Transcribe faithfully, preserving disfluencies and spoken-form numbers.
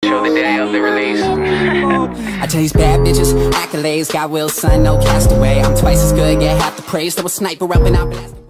show the day of the release. I chase bad bitches, accolades, got will, son, no castaway. I'm twice as good, get half the praise. There was sniper up and out.